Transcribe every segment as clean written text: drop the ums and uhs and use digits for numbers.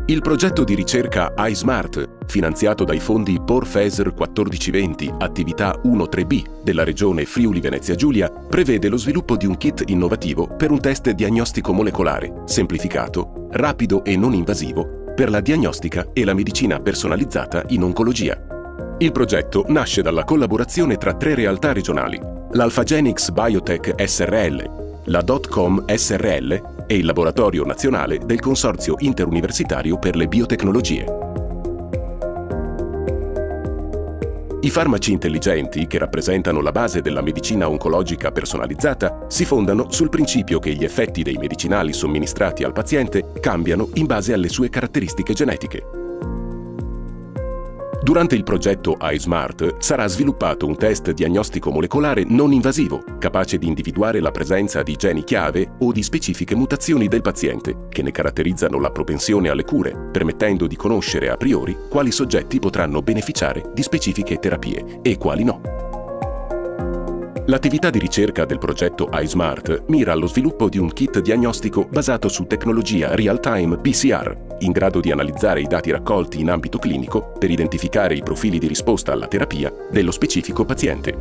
Il progetto di ricerca iSmart, finanziato dai fondi POR-FESR 1420, attività 1-3B della regione Friuli-Venezia Giulia, prevede lo sviluppo di un kit innovativo per un test diagnostico molecolare, semplificato, rapido e non invasivo, per la diagnostica e la medicina personalizzata in oncologia. Il progetto nasce dalla collaborazione tra 3 realtà regionali, l'Alphagenix Biotech SRL, la Dotcom SRL e il Laboratorio Nazionale del Consorzio Interuniversitario per le Biotecnologie. I farmaci intelligenti, che rappresentano la base della medicina oncologica personalizzata, si fondano sul principio che gli effetti dei medicinali somministrati al paziente cambiano in base alle sue caratteristiche genetiche. Durante il progetto iSmart sarà sviluppato un test diagnostico molecolare non invasivo, capace di individuare la presenza di geni chiave o di specifiche mutazioni del paziente, che ne caratterizzano la propensione alle cure, permettendo di conoscere a priori quali soggetti potranno beneficiare di specifiche terapie e quali no. L'attività di ricerca del progetto iSmart mira allo sviluppo di un kit diagnostico basato su tecnologia real-time PCR, in grado di analizzare i dati raccolti in ambito clinico per identificare i profili di risposta alla terapia dello specifico paziente.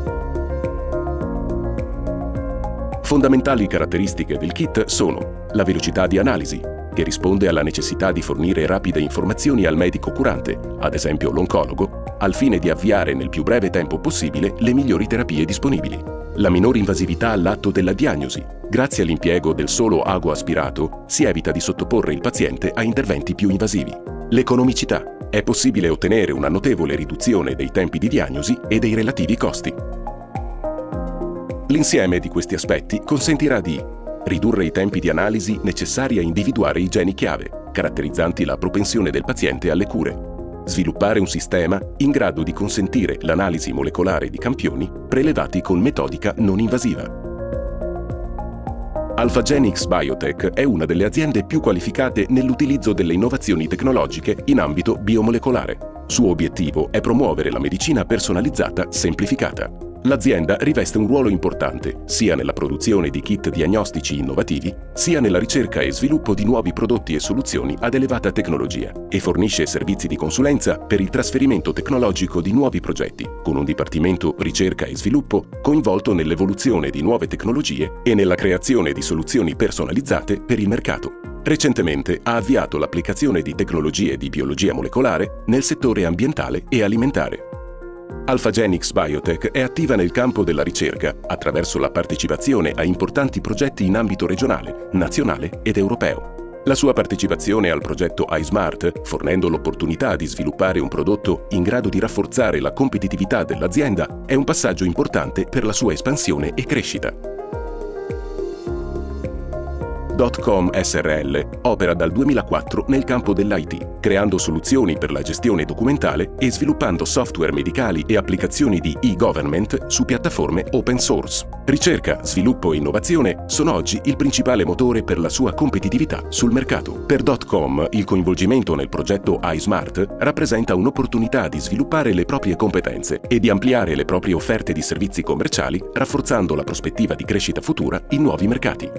Fondamentali caratteristiche del kit sono la velocità di analisi, che risponde alla necessità di fornire rapide informazioni al medico curante, ad esempio l'oncologo, al fine di avviare nel più breve tempo possibile le migliori terapie disponibili. La minore invasività all'atto della diagnosi. Grazie all'impiego del solo ago aspirato si evita di sottoporre il paziente a interventi più invasivi. L'economicità. È possibile ottenere una notevole riduzione dei tempi di diagnosi e dei relativi costi. L'insieme di questi aspetti consentirà di ridurre i tempi di analisi necessari a individuare i geni chiave, caratterizzanti la propensione del paziente alle cure. Sviluppare un sistema in grado di consentire l'analisi molecolare di campioni prelevati con metodica non invasiva. Alphagenix Biotech è una delle aziende più qualificate nell'utilizzo delle innovazioni tecnologiche in ambito biomolecolare. Suo obiettivo è promuovere la medicina personalizzata semplificata. L'azienda riveste un ruolo importante sia nella produzione di kit diagnostici innovativi, sia nella ricerca e sviluppo di nuovi prodotti e soluzioni ad elevata tecnologia e fornisce servizi di consulenza per il trasferimento tecnologico di nuovi progetti, con un dipartimento ricerca e sviluppo coinvolto nell'evoluzione di nuove tecnologie e nella creazione di soluzioni personalizzate per il mercato. Recentemente ha avviato l'applicazione di tecnologie di biologia molecolare nel settore ambientale e alimentare. Alphagenix Biotech è attiva nel campo della ricerca attraverso la partecipazione a importanti progetti in ambito regionale, nazionale ed europeo. La sua partecipazione al progetto iSmart, fornendo l'opportunità di sviluppare un prodotto in grado di rafforzare la competitività dell'azienda, è un passaggio importante per la sua espansione e crescita. Dotcom SRL opera dal 2004 nel campo dell'IT, creando soluzioni per la gestione documentale e sviluppando software medicali e applicazioni di e-government su piattaforme open source. Ricerca, sviluppo e innovazione sono oggi il principale motore per la sua competitività sul mercato. Per Dotcom, il coinvolgimento nel progetto iSmart rappresenta un'opportunità di sviluppare le proprie competenze e di ampliare le proprie offerte di servizi commerciali, rafforzando la prospettiva di crescita futura in nuovi mercati.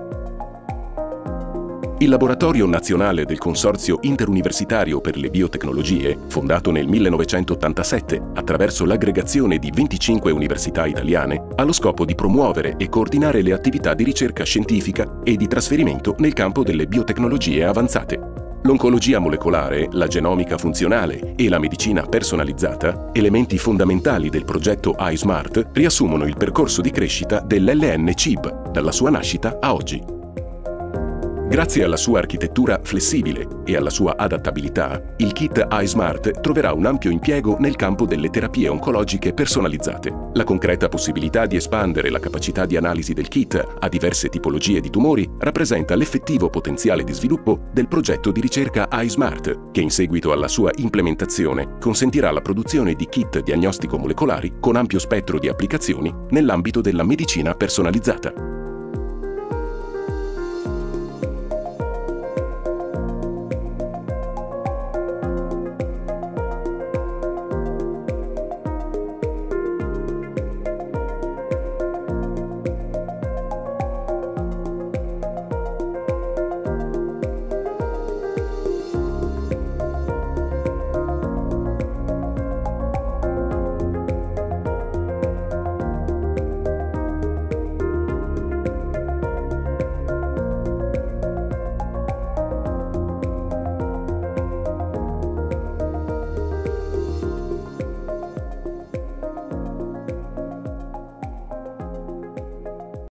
Il Laboratorio Nazionale del Consorzio Interuniversitario per le Biotecnologie, fondato nel 1987 attraverso l'aggregazione di 25 università italiane, ha lo scopo di promuovere e coordinare le attività di ricerca scientifica e di trasferimento nel campo delle biotecnologie avanzate. L'oncologia molecolare, la genomica funzionale e la medicina personalizzata, elementi fondamentali del progetto iSmart, riassumono il percorso di crescita dell'LN-CIB, dalla sua nascita a oggi. Grazie alla sua architettura flessibile e alla sua adattabilità, il kit iSmart troverà un ampio impiego nel campo delle terapie oncologiche personalizzate. La concreta possibilità di espandere la capacità di analisi del kit a diverse tipologie di tumori rappresenta l'effettivo potenziale di sviluppo del progetto di ricerca iSmart, che in seguito alla sua implementazione consentirà la produzione di kit diagnostico molecolari con ampio spettro di applicazioni nell'ambito della medicina personalizzata.